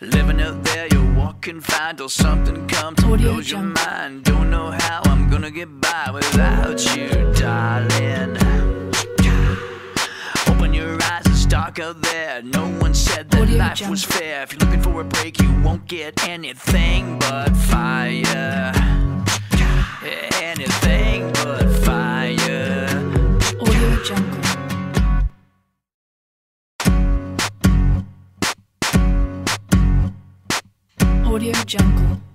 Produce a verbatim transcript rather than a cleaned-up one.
Living out there, you're walking fine till something comes and blows your mind. Don't know how I'm gonna get by without you, darling. Open your eyes, it's dark out there. No one said that Audio life Jungle. was fair. If you're looking for a break, you won't get anything but fire. Anything but fire. Audio Jungle. Audio Jungle.